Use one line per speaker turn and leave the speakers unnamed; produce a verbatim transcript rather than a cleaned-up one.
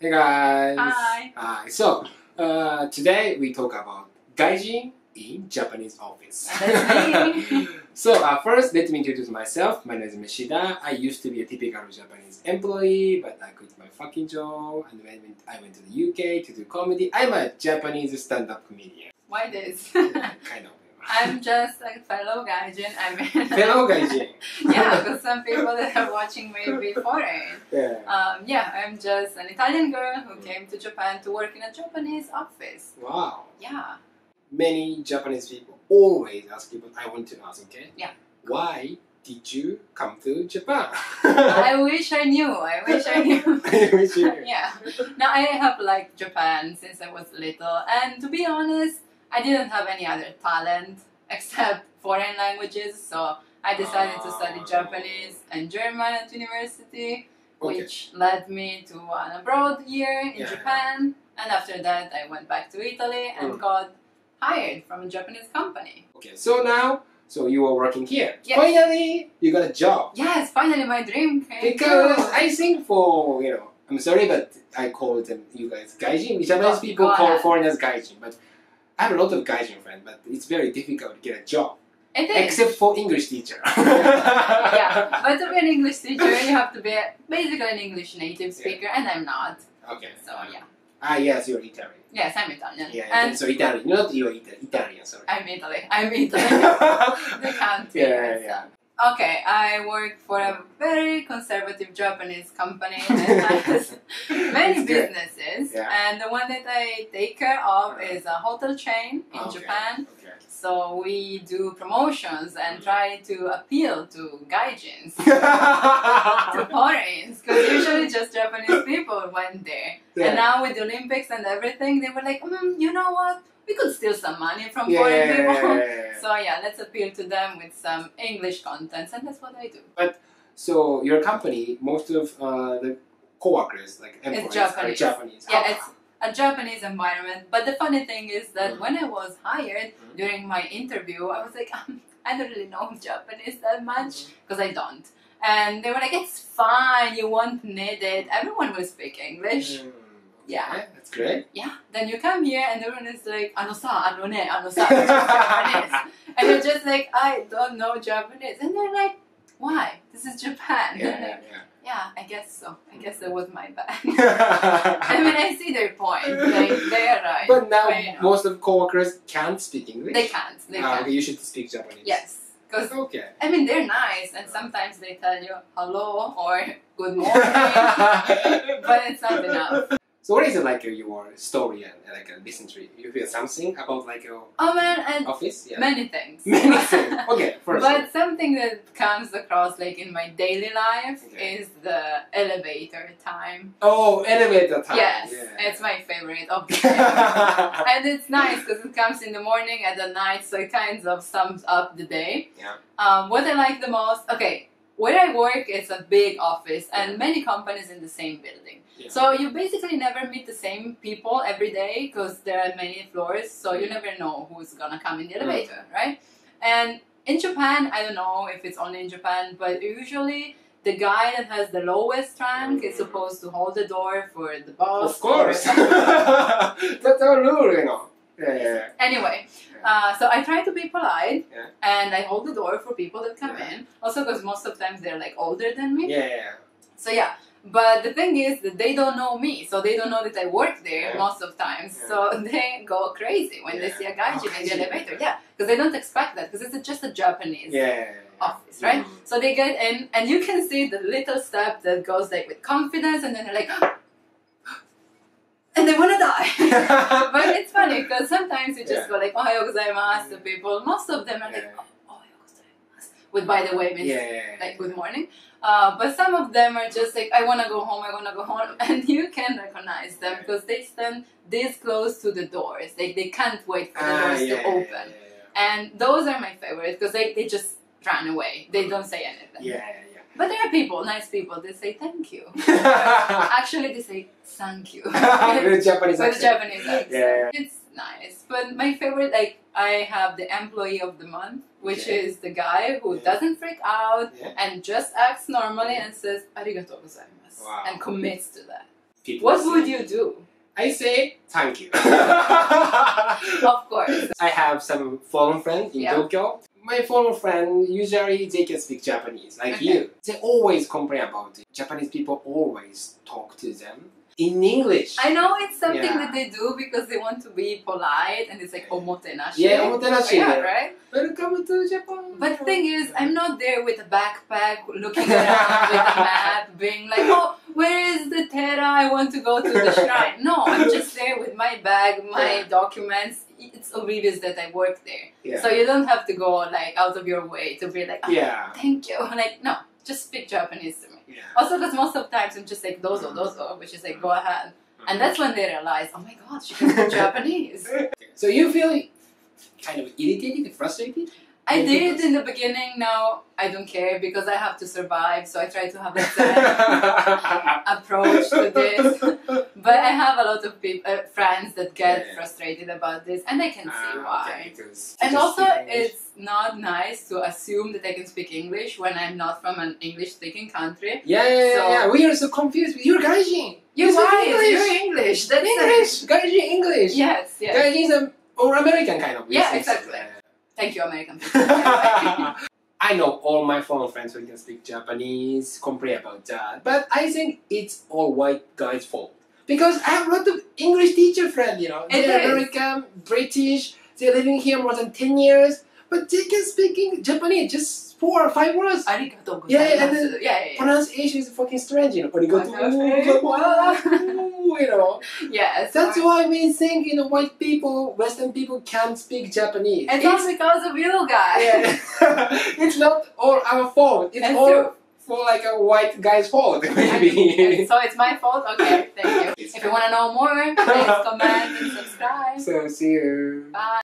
Hey guys!
Hi!
Hi! So, uh, today we talk about gaijin in Japanese office.
That's me!
So, uh, first let me introduce myself. My name is Mishida. I used to be a typical Japanese employee, but I quit my fucking job and went, I went to the U K to do comedy. I'm a Japanese stand-up comedian.
Why this?
Kind of.
I'm just a fellow gaijin. I mean,
Fellow gaijin.
yeah, because some people that are watching may be foreign.
Yeah.
Um, yeah, I'm just an Italian girl who came to Japan to work in a Japanese office.
Wow.
Yeah.
Many Japanese people always ask people, I want to ask, okay?
Yeah.
Why did you come to Japan?
I wish I knew. I wish I knew.
I wish you knew.
Yeah. Now, I have liked Japan since I was little. And to be honest, I didn't have any other talent except foreign languages. So I decided to study
Ah.
Japanese and German at university,
Okay.
which led me to an abroad year in
Yeah.
Japan. And after that, I went back to Italy and
Mm.
got hired from a Japanese company.
Okay, so now, so you are working here.
Yes.
Finally, you got a job.
Yes, finally my dream came
Because
true.
I think for, you know, I'm sorry, but I call them, you guys, gaijin. Japanese
Go-
people
go
call
ahead.
foreigners gaijin. But I have a lot of gaijin friends, but it's very difficult to get a job.
It is.
Except for English teacher.
Yeah, but to be an English teacher, you have to be basically an English native speaker, and I'm not.
Okay.
So yeah.
Ah, yes, you're Italian.
Yes, I'm Italian.
Yeah,
and
so Italian. Not you're Ita- Italian, sorry.
I'm Italy. I'm Italy. The country.
Yeah,
so.
yeah.
Okay, I work for a very conservative Japanese company that has many
That's good.
businesses,
Yeah.
and the one that I take care of is a hotel chain in
Okay,
Japan.
Okay.
So we do promotions and try to appeal to gaijins, to foreigners, because usually just Japanese people went there.
Yeah.
And now with the Olympics and everything, they were like, mm, you know what? We could steal some money from
Yeah,
foreign
yeah,
people.
yeah, yeah, yeah.
So yeah, let's appeal to them with some English contents, and that's what I do.
So your company, most of uh, the co-workers, like employees,
Japanese.
are Japanese.
Yeah,
How-
it's a Japanese environment. But the funny thing is that
Mm.
when I was hired
Mm.
during my interview, I was like, um, I don't really know Japanese that much,
Mm.
because I don't. And they were like, it's fine, you won't need it. Everyone will speak English.
Mm,
Yeah.
okay, that's great.
Yeah, then you come here and everyone is like, ano sa, ano ne, ano sa, which is Japanese. And you're just like, I don't know Japanese. And they're like, why? This is Japan.
Yeah, yeah,
Yeah, I guess so. I guess that was my bad.
yeah.
I mean, I see their point. Like, they are right.
But now
But, you know,
most of co-workers can't speak English.
they can't. They
Ah,
can't.
okay, you should speak Japanese.
Yes. Because,
Okay.
I mean, they're nice, and sometimes they tell you hello or good morning, but it's not enough.
So what is it like uh, your story and uh, like a listen to it? You feel something about like your
Oh man, and
office? Yeah.
many things.
Many things. Okay, first.
But something that comes across like in my daily life
Okay.
is the elevator time.
Oh, elevator time.
Yes,
Yeah.
it's my favorite of the day. And it's nice because it comes in the morning and at night, so it kind of sums up the day.
Yeah.
Um, what I like the most, okay, where I work is a big office and many companies in the same building.
Yeah.
So you basically never meet the same people every day because there are many floors, so you never know who's gonna come in the elevator, right? And in Japan, I don't know if it's only in Japan, but usually the guy that has the lowest rank is supposed to hold the door for the boss.
Of course.
or-
That's our rule, you know. Yeah, yeah, yeah.
Anyway, uh, so I try to be polite,
Yeah.
and I hold the door for people that come
Yeah.
in. Also, because most of the times they're like older than me.
Yeah, yeah.
So yeah, but the thing is that they don't know me, so they don't know that I work there
Yeah.
most of times.
Yeah.
So they go crazy when they
Yeah.
see a guy
Oh,
in the
gaijin.
elevator. Yeah, because they don't expect that because it's a, just a Japanese
Yeah, yeah, yeah.
office, right?
Mm.
So they get in, and you can see the little step that goes like with confidence, and then they're like, and they want to die. But it's funny because sometimes you just
Yeah.
go like "Ohayo gozaimasu" to people. Most of them are like
Yeah.
"Oh, "Ohayo gozaimasu," with by the way means
Yeah, yeah, yeah.
like good morning. Uh, but some of them are just like, I want to go home, I want to go home. And you can recognize them because they stand this close to the doors. Like, they can't wait for the
Ah,
doors
yeah,
to
yeah,
open.
yeah,
And those are my favorites because they, they just run away. They don't say anything.
yeah. Yeah,
But there are people, nice people, they say thank you.
yeah.
Actually, they say thank you.
With a Japanese
With a
accent.
Japanese accent.
Yeah.
It's nice. But my favorite, like, I have the employee of the month, which
Okay.
is the guy who
Yeah.
doesn't freak out
Yeah.
and just acts normally and says arigatou gozaimasu
Wow.
and commits to that.
people
What
say.
would you do?
I say thank you.
Of course.
I have some foreign friends in
Yeah.
Tokyo. My foreign friend, usually they can speak Japanese, like
Okay.
you. They always complain about it. Japanese people always talk to them in English.
I know it's something
Yeah.
that they do because they want to be polite and it's like omotenashi.
Yeah, omotenashi.
Yeah, right?
Welcome to Japan.
But the thing is, I'm not there with a backpack, looking around with a map, being like, oh, where is the Tera? I want to go to the shrine. No, I'm just there with my bag, my
Yeah.
documents. It's obvious that I work there.
Yeah.
So you don't have to go like out of your way to be like, oh,
Yeah.
thank you. Like, no, just speak Japanese to me.
Yeah.
Also, because most of the times I'm just like, dozo, dozo, which is like, go ahead. And that's when they realize, oh my god, she can speak Japanese.
So you feel kind of irritated, frustrated?
I
Yeah,
did
because-
in the beginning. Now I don't care because I have to survive. So I try to have a zen approach to this. But I have a lot of people, uh, friends that get
Yeah, yeah.
frustrated about this, and I can see
Ah,
why.
okay, because
And
just
also,
speak English.
it's not nice to assume that I can speak English when I'm not from an English-speaking country.
Yeah, yeah, yeah,
So-
yeah. We are so confused. You're Gaijin.
You're
You speak
right.
English.
You're English. That's
English. Gaijin English.
Yes. Yes.
Gaijin is a, or American kind of.
Yeah,
business.
exactly. Thank you, American people.
I know all my foreign friends who can speak Japanese complain about that, but I think it's all white guys' fault. Because I have a lot of English teacher friends, you know.
It
They're
is.
American, British, they're living here more than ten years, but they can speak in Japanese just four or five words.
Arigatou gozaimasu.
Yeah, yeah, and then-
yeah, yeah, yeah.
Pronunciation is fucking strange, you know. Arigatou
Okay.
gozaimasu, you know.
Yes.
That's
right.
why we think, you know, white people, Western people can't speak Japanese.
It's all because of you guys.
Yeah. It's not all our fault. It's
It's
all
true.
for like a white guy's fault,
And
maybe.
so it's my fault? Okay, thank you.
It's
If you want to know more, please comment and subscribe.
So see you.
Bye.